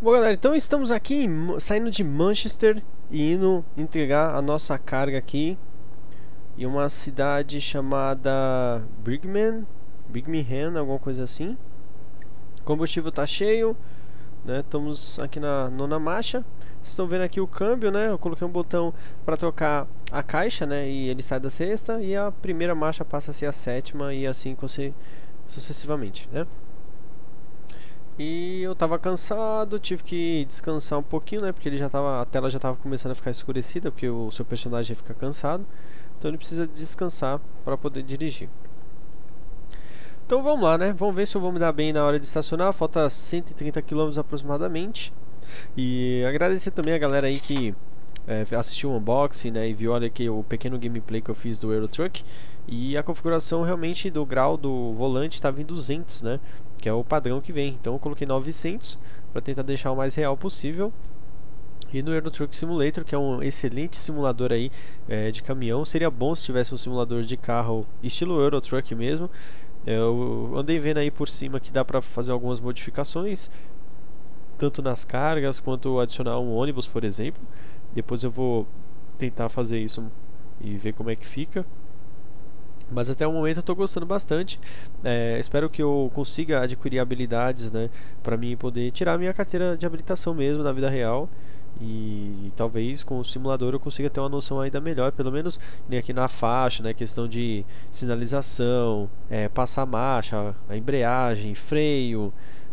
Bom, galera, então estamos aqui saindo de Manchester e indo entregar a nossa carga aqui em uma cidade chamada Birmingham, alguma coisa assim. O combustível tá cheio, né? Estamos aqui na nona marcha. Vocês estão vendo aqui o câmbio, né? Eu coloquei um botão para trocar a caixa, né? E ele sai da sexta e a primeira marcha passa a ser a sétima e assim sucessivamente, né? E eu tava cansado, tive que descansar um pouquinho, né? Porque a tela já tava começando a ficar escurecida, porque o seu personagem fica cansado. Então ele precisa descansar para poder dirigir. Então vamos lá, né? Vamos ver se eu vou me dar bem na hora de estacionar. Falta 130 km aproximadamente. E agradecer também a galera aí que assistiu o unboxing, né? E viu, olha aqui, o pequeno gameplay que eu fiz do Euro Truck. E a configuração realmente do grau do volante estava em 200, né? Que é o padrão que vem. Então eu coloquei 900 para tentar deixar o mais real possível. E no Euro Truck Simulator, que é um excelente simulador aí de caminhão. Seria bom se tivesse um simulador de carro estilo Euro Truck mesmo. Eu andei vendo aí por cima que dá para fazer algumas modificações, tanto nas cargas quanto adicionar um ônibus, por exemplo. Depois eu vou tentar fazer isso e ver como é que fica. Mas até o momento eu estou gostando bastante. Espero que eu consiga adquirir habilidades, né, para mim poder tirar minha carteira de habilitação mesmo na vida real. E talvez com o simulador eu consiga ter uma noção ainda melhor, pelo menos nem aqui na faixa, né, questão de sinalização, passar marcha, a embreagem, freio,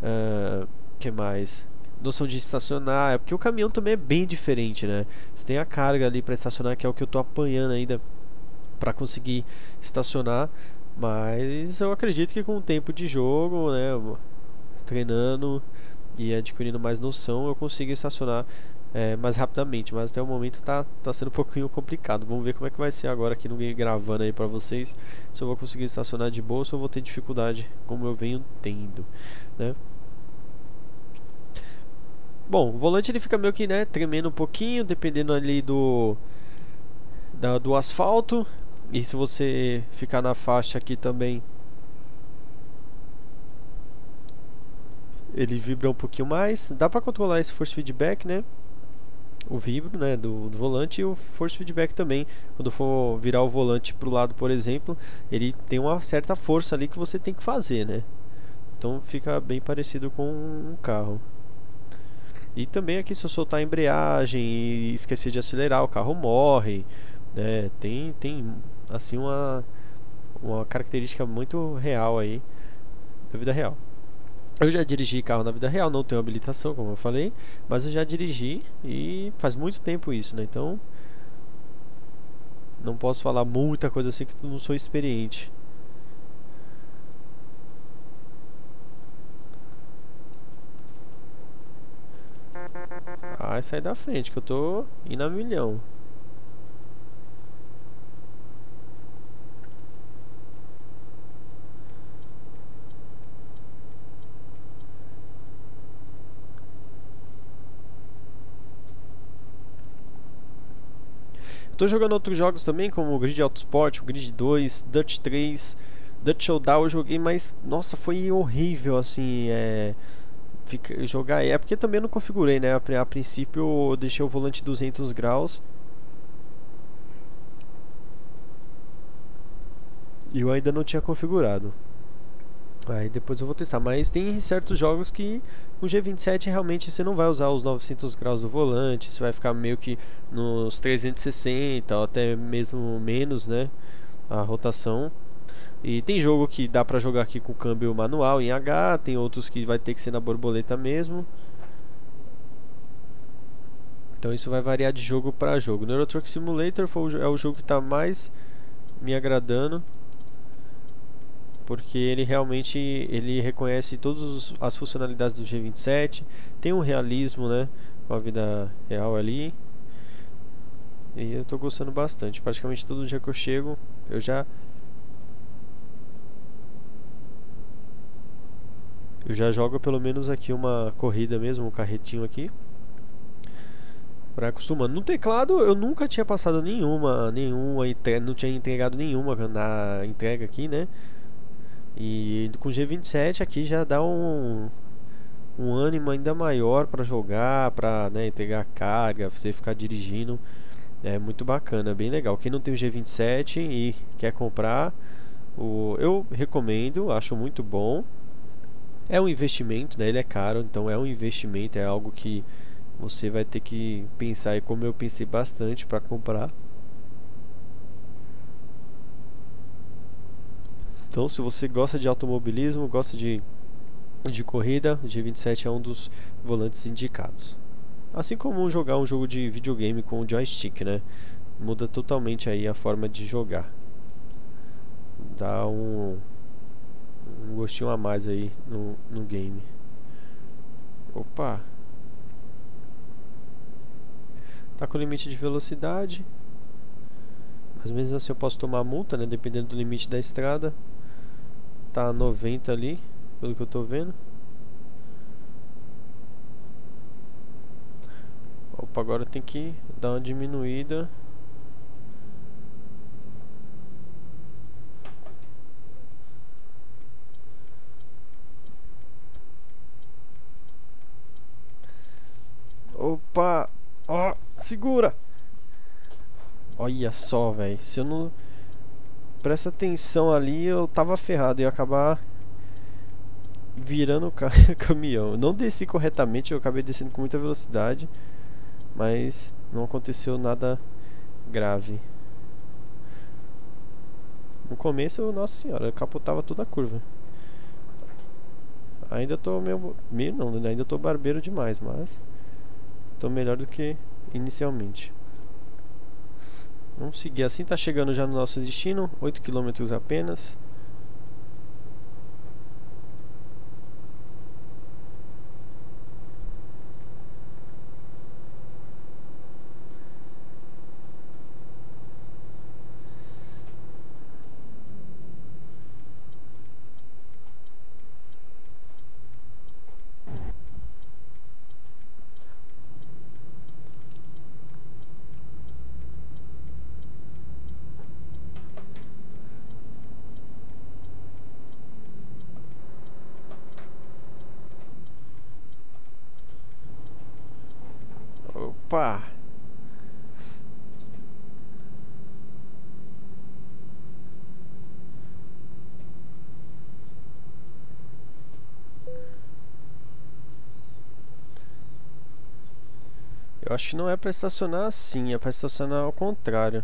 que mais? Noção de estacionar, porque o caminhão também é bem diferente, né? Você tem a carga ali para estacionar, que é o que eu estou apanhando ainda para conseguir estacionar, mas eu acredito que com o tempo de jogo, né, treinando e adquirindo mais noção, eu consigo estacionar mais rapidamente, mas até o momento tá sendo um pouquinho complicado. Vamos ver como é que vai ser agora aqui no game gravando aí pra vocês, se eu vou conseguir estacionar de boa ou se eu vou ter dificuldade, como eu venho tendo, né? Bom, o volante ele fica meio que, né, tremendo um pouquinho, dependendo ali do asfalto. E se você ficar na faixa aqui também, ele vibra um pouquinho mais. Dá pra controlar esse force feedback, né? O vibro, né, do volante, e o force feedback também. Quando for virar o volante pro lado, por exemplo, ele tem uma certa força ali que você tem que fazer, né? Então fica bem parecido com um carro. E também aqui, se eu soltar a embreagem e esquecer de acelerar, o carro morre, né? Tem assim uma característica muito real aí da vida real. Eu já dirigi carro na vida real, não tenho habilitação, como eu falei, mas eu já dirigi e faz muito tempo isso, né? Então não posso falar muita coisa assim que eu não sou experiente. Ah, sai da frente que eu tô indo a milhão. Tô jogando outros jogos também, como o Grid Autosport, o Grid 2, Dutch 3, Dutch Showdown eu joguei, mas nossa, foi horrível assim, jogar. É porque também eu não configurei, né? A princípio eu deixei o volante 200 graus. E eu ainda não tinha configurado. Aí depois eu vou testar, mas tem certos jogos que o G27 realmente você não vai usar os 900 graus do volante, você vai ficar meio que nos 360 ou até mesmo menos, né, a rotação. E tem jogo que dá pra jogar aqui com câmbio manual em H, tem outros que vai ter que ser na borboleta mesmo. Então isso vai variar de jogo para jogo. No Euro Truck Simulator é o jogo que está mais me agradando, porque ele realmente reconhece todas as funcionalidades do G27, tem um realismo, né, com a vida real ali, e eu estou gostando bastante. Praticamente todo dia que eu chego eu já jogo pelo menos aqui uma corrida mesmo, um carretinho aqui, para acostumando. No teclado eu nunca tinha passado nenhuma não tinha entregado nenhuma na entrega aqui, né? E com G27 aqui já dá um ânimo ainda maior para jogar, para, né, entregar carga, você ficar dirigindo. É muito bacana, bem legal. Quem não tem o G27 e quer comprar, eu recomendo, acho muito bom. É um investimento, né? Ele é caro, então é um investimento, é algo que você vai ter que pensar, e como eu pensei bastante para comprar. Então, se você gosta de automobilismo, gosta de corrida, o G27 é um dos volantes indicados. Assim como jogar um jogo de videogame com o joystick, né? Muda totalmente aí a forma de jogar. Dá um gostinho a mais aí no game. Opa! Tá com limite de velocidade. Mas mesmo assim eu posso tomar multa, né? Dependendo do limite da estrada. Tá 90 ali, pelo que eu tô vendo. Opa, agora tem que dar uma diminuída. Opa! Ó, segura! Olha só, velho. Se eu não presta atenção ali, eu tava ferrado. Eu ia acabar virando o caminhão. Eu não desci corretamente, eu acabei descendo com muita velocidade. Mas não aconteceu nada grave. No começo, nossa senhora, eu capotava toda a curva. Ainda tô meio não, né? Ainda tô barbeiro demais, mas tô melhor do que inicialmente. Vamos seguir assim, tá chegando já no nosso destino, 8 km apenas. Opa! Eu acho que não é pra estacionar assim, é pra estacionar ao contrário.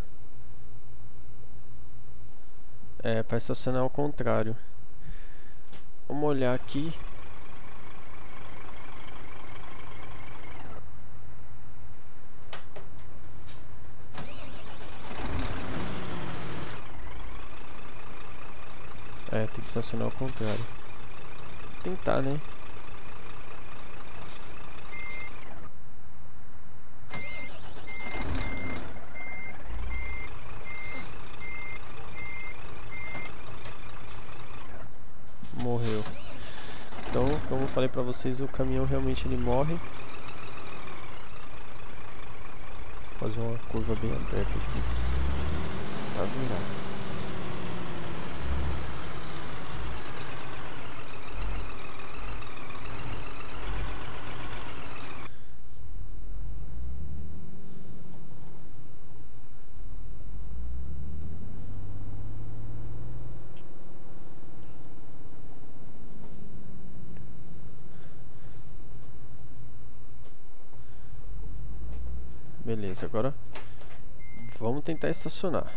É pra estacionar ao contrário. Vamos olhar aqui. É, tem que estacionar ao contrário. Vou tentar, né? Morreu. Então, como eu falei pra vocês, o caminhão realmente ele morre. Vou fazer uma curva bem aberta aqui pra virar. Beleza, agora vamos tentar estacionar.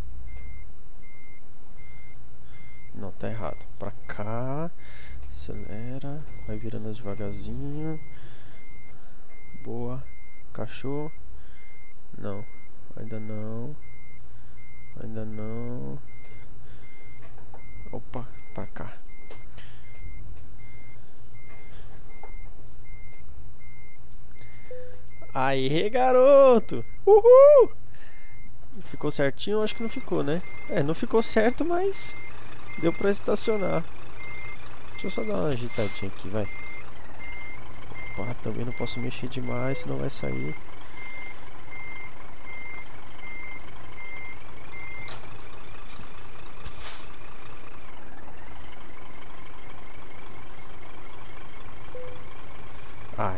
Não, tá errado. Pra cá. Acelera. Vai virando devagarzinho. Boa. Cachorro. Não. Ainda não. Ainda não. Opa, pra cá. Aê, garoto! Uhul! Ficou certinho? Acho que não ficou, né? É, não ficou certo, mas deu pra estacionar. Deixa eu só dar uma agitadinha aqui, vai. Opa, também não posso mexer demais, senão vai sair.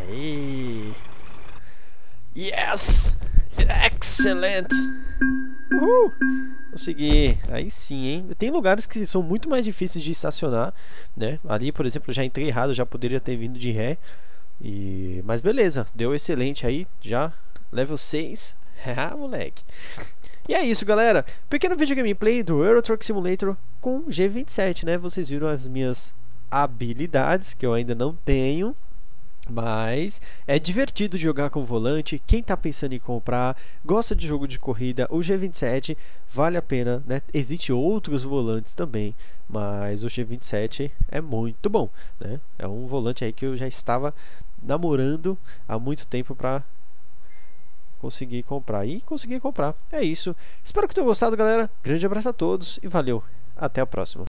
Aí. Yes! Excellent! Uhul! Consegui. Aí sim, hein? Tem lugares que são muito mais difíceis de estacionar, né? Ali, por exemplo, eu já entrei errado, já poderia ter vindo de ré. Mas beleza, deu excelente aí, já. Level 6. Ah, moleque. E é isso, galera. Pequeno vídeo gameplay do Euro Truck Simulator com G27, né? Vocês viram as minhas habilidades, que eu ainda não tenho. Mas é divertido jogar com volante. Quem tá pensando em comprar, gosta de jogo de corrida, o G27 vale a pena, né? Existem outros volantes também, mas o G27 é muito bom, né? É um volante aí que eu já estava namorando há muito tempo para conseguir comprar. E consegui comprar. É isso. Espero que tenham gostado, galera. Grande abraço a todos e valeu. Até a próxima.